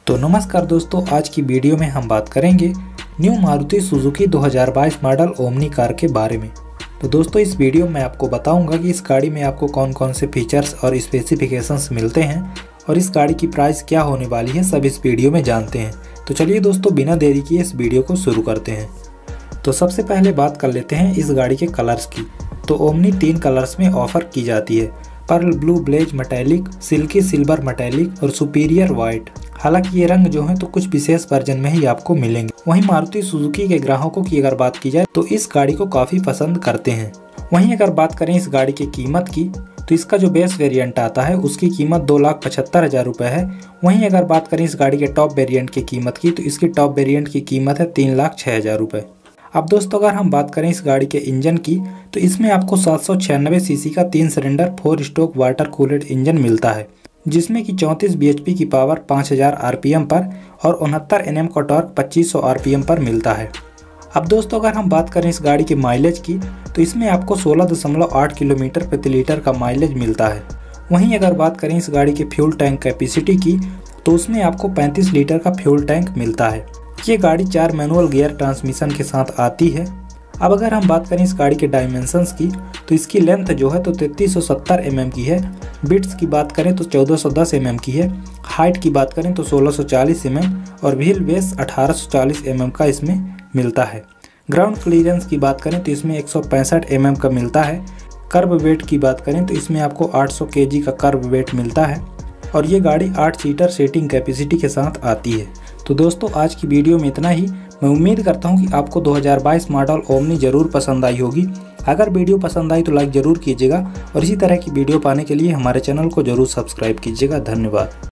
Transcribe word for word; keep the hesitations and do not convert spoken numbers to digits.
तो नमस्कार दोस्तों, आज की वीडियो में हम बात करेंगे न्यू मारुति सुजुकी दो हज़ार बाईस मॉडल ओमनी कार के बारे में। तो दोस्तों इस वीडियो में आपको बताऊंगा कि इस गाड़ी में आपको कौन कौन से फीचर्स और स्पेसिफिकेशंस मिलते हैं और इस गाड़ी की प्राइस क्या होने वाली है, सब इस वीडियो में जानते हैं। तो चलिए दोस्तों बिना देरी किए इस वीडियो को शुरू करते हैं। तो सबसे पहले बात कर लेते हैं इस गाड़ी के कलर्स की। तो ओमनी तीन कलर्स में ऑफर की जाती है, pearl blue blaze metallic, silky silver metallic और सुपीरियर वाइट। हालांकि ये रंग जो है तो कुछ विशेष वर्जन में ही आपको मिलेंगे। वहीं मारुति सुजुकी के ग्राहकों की अगर बात की जाए तो इस गाड़ी को काफ़ी पसंद करते हैं। वहीं अगर बात करें इस गाड़ी की कीमत की तो इसका जो बेस वेरिएंट आता है उसकी कीमत दो लाख पचहत्तर हज़ार रुपये है। वहीं अगर बात करें इस गाड़ी के टॉप वेरिएंट की कीमत की तो इसकी टॉप वेरिएंट की कीमत है तीन लाख छः हज़ार रुपये। अब दोस्तों अगर हम बात करें इस गाड़ी के इंजन की तो इसमें आपको सात सौ छियानवे सीसी का तीन cylinder four stroke water cooled engine मिलता है, जिसमें कि चौंतीस बीएचपी की पावर पाँच हज़ार आरपीएम पर और उनहत्तर एनएम का टॉर्क पच्चीस सौ आरपीएम पर मिलता है। अब दोस्तों अगर हम बात करें इस गाड़ी के माइलेज की तो इसमें आपको सोलह दशमलव आठ किलोमीटर प्रति लीटर का माइलेज मिलता है। वहीं अगर बात करें इस गाड़ी के फ्यूल टैंक कैपेसिटी की तो उसमें आपको पैंतीस लीटर का फ्यूल टैंक मिलता है। ये गाड़ी चार मैनुअल गियर ट्रांसमिशन के साथ आती है। अब अगर हम बात करें इस गाड़ी के डायमेंशंस की तो इसकी लेंथ जो है तो तैंतीस सौ सत्तर एम एम की है, बिट्स की बात करें तो चौदह सौ दस एम एम की है, हाइट की बात करें तो सोलह सौ चालीस एम एम और व्हील बेस अठारह सौ चालीस एम एम का इसमें मिलता है। ग्राउंड क्लियरेंस की बात करें तो इसमें एक सौ पैंसठ एम एम का मिलता है। कर्ब वेट की बात करें तो इसमें आपको आठ सौ के जी का कर्ब वेट मिलता है और ये गाड़ी आठ सीटर सीटिंग कैपेसिटी के साथ आती है। तो दोस्तों आज की वीडियो में इतना ही। मैं उम्मीद करता हूं कि आपको दो हज़ार बाईस मॉडल ओमनी ज़रूर पसंद आई होगी। अगर वीडियो पसंद आई तो लाइक ज़रूर कीजिएगा और इसी तरह की वीडियो पाने के लिए हमारे चैनल को ज़रूर सब्सक्राइब कीजिएगा। धन्यवाद।